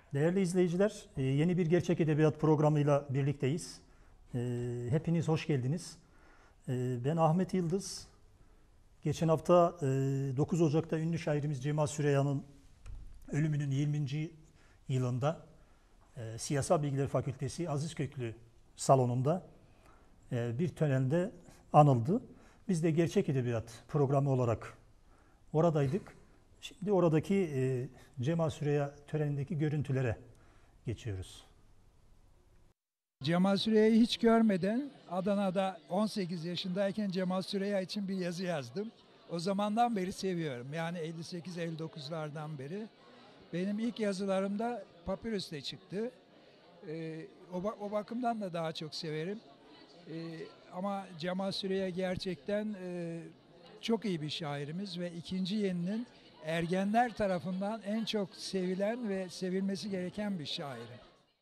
Değerli izleyiciler, yeni bir Gerçek Edebiyat programıyla birlikteyiz. Hepiniz hoş geldiniz. Ben Ahmet Yıldız. Geçen hafta 9 Ocak'ta ünlü şairimiz Cemal Süreyya'nın ölümünün 20. yılında Siyasal Bilgiler Fakültesi Azizköklü salonunda bir törende anıldı. Biz de Gerçek Edebiyat programı olarak oradaydık. Şimdi oradaki Cemal Süreyya törenindeki görüntülere geçiyoruz. Cemal Süreyya'yı hiç görmeden Adana'da 18 yaşındayken Cemal Süreyya için bir yazı yazdım. O zamandan beri seviyorum. Yani 58-59'lardan beri. Benim ilk yazılarım da Papyrus'te çıktı. O bakımdan da daha çok severim. Ama Cemal Süreyya gerçekten çok iyi bir şairimiz ve ikinci yeninin ergenler tarafından en çok sevilen ve sevilmesi gereken bir şairi.